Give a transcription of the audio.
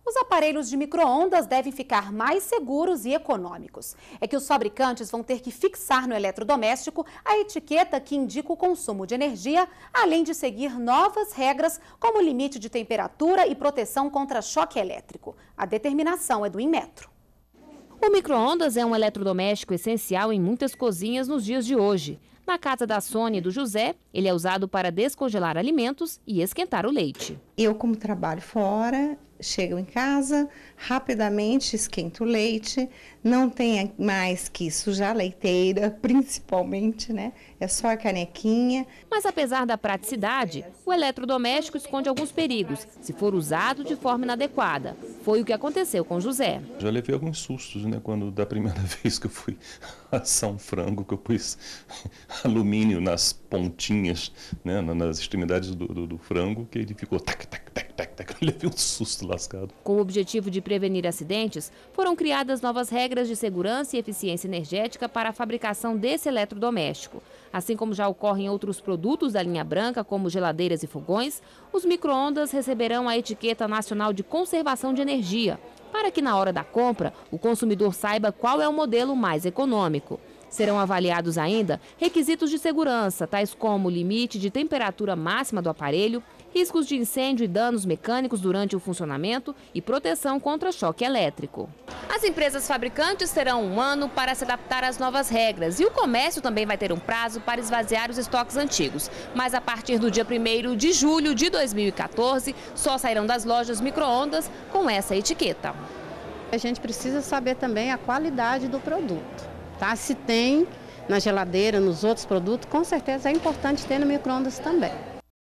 Os aparelhos de micro-ondas devem ficar mais seguros e econômicos. É que os fabricantes vão ter que fixar no eletrodoméstico a etiqueta que indica o consumo de energia, além de seguir novas regras, como limite de temperatura e proteção contra choque elétrico. A determinação é do Inmetro. O micro-ondas é um eletrodoméstico essencial em muitas cozinhas nos dias de hoje. Na casa da Sônia e do José, ele é usado para descongelar alimentos e esquentar o leite. Eu, como trabalho fora, chego em casa, rapidamente esquento o leite, não tem mais que sujar a leiteira, principalmente, né? É só a canequinha. Mas apesar da praticidade, o eletrodoméstico esconde alguns perigos, se for usado de forma inadequada. Foi o que aconteceu com José. Já levei alguns sustos, né? Quando da primeira vez que eu fui assar um frango, que eu pus alumínio nas pontinhas, né? Nas extremidades do frango, que ele ficou tac, tac, tac, tac, tac. Eu levei um susto lascado. Com o objetivo de prevenir acidentes, foram criadas novas regras de segurança e eficiência energética para a fabricação desse eletrodoméstico. Assim como já ocorre em outros produtos da linha branca, como geladeiras e fogões, os micro-ondas receberão a etiqueta nacional de conservação de energia, para que na hora da compra o consumidor saiba qual é o modelo mais econômico. Serão avaliados ainda requisitos de segurança, tais como limite de temperatura máxima do aparelho, riscos de incêndio e danos mecânicos durante o funcionamento e proteção contra choque elétrico. As empresas fabricantes terão um ano para se adaptar às novas regras e o comércio também vai ter um prazo para esvaziar os estoques antigos. Mas a partir do dia 1º de julho de 2014, só sairão das lojas micro-ondas com essa etiqueta. A gente precisa saber também a qualidade do produto. Tá? Se tem na geladeira, nos outros produtos, com certeza é importante ter no micro-ondas também.